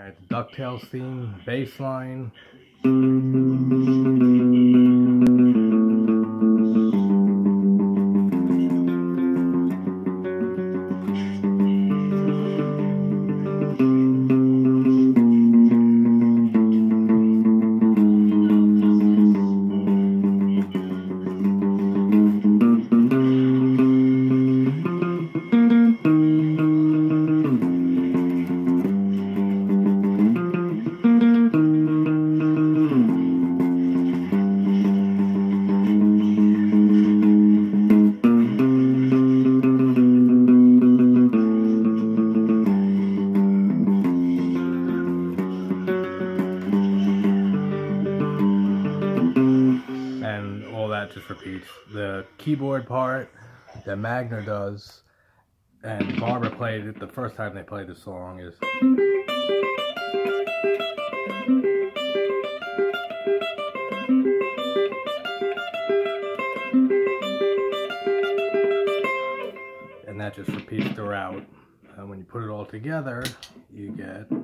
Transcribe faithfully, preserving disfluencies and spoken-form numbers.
Alright, Ducktales theme, bass line. And all that just repeats. The keyboard part that Magner does, and Barbara played it the first time they played the song, is and that just repeats throughout. And when you put it all together, you get